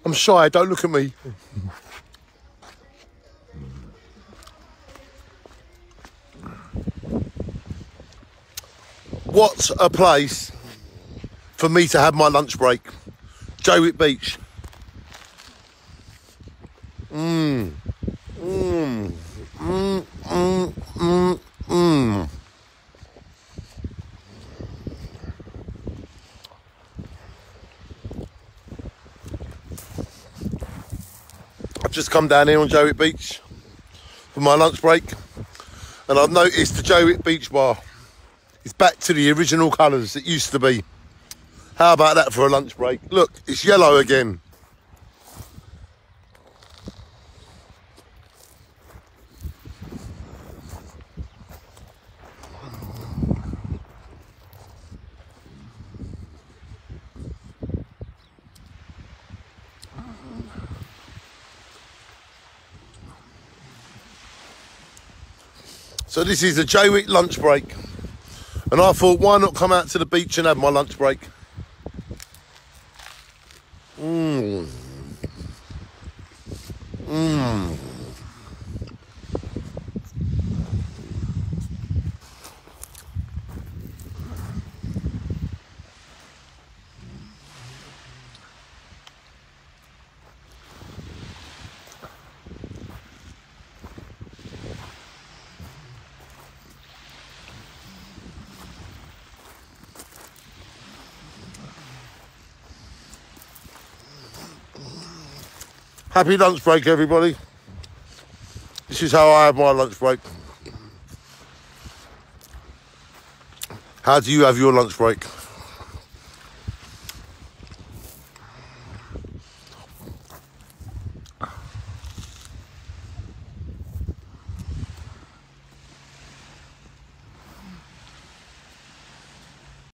I'm shy, don't look at me. What a place for me to have my lunch break. Jaywick Beach. I've just come down here on Jaywick Beach for my lunch break, and I've noticed the Jaywick Beach bar is back to the original colours it used to be. How about that for a lunch break? Look, it's yellow again. So this is a Jaywick lunch break. And I thought, why not come out to the beach and have my lunch break? Happy lunch break, everybody. This is how I have my lunch break. How do you have your lunch break?